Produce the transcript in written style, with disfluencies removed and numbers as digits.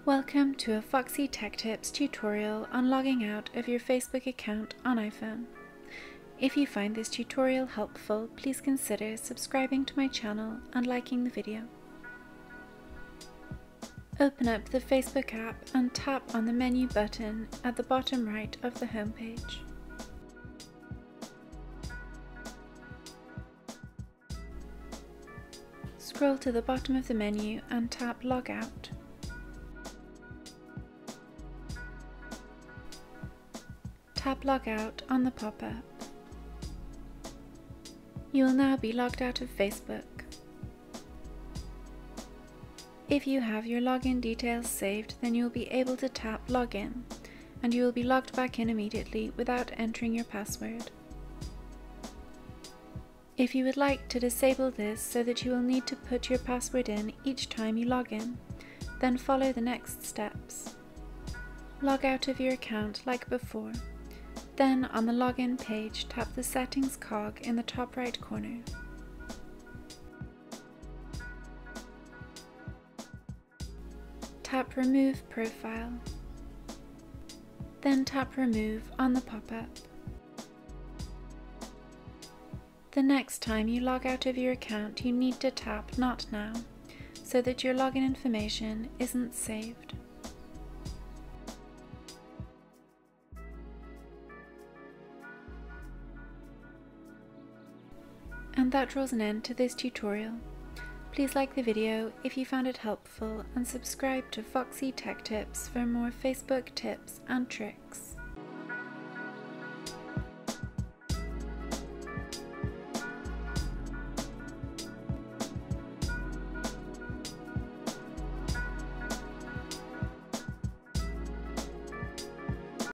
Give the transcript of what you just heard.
Welcome to a Foxy Tech Tips tutorial on logging out of your Facebook account on iPhone. If you find this tutorial helpful, please consider subscribing to my channel and liking the video. Open up the Facebook app and tap on the menu button at the bottom right of the homepage. Scroll to the bottom of the menu and tap Logout. Tap Logout on the pop-up. You will now be logged out of Facebook. If you have your login details saved, then you will be able to tap Login, and you will be logged back in immediately without entering your password. If you would like to disable this so that you will need to put your password in each time you log in, then follow the next steps. Log out of your account like before. Then on the login page, tap the settings cog in the top right corner. Tap Remove Profile. Then tap Remove on the pop-up. The next time you log out of your account, you need to tap Not Now, so that your login information isn't saved. And that draws an end to this tutorial. Please like the video if you found it helpful and subscribe to Foxy Tech Tips for more Facebook tips and tricks.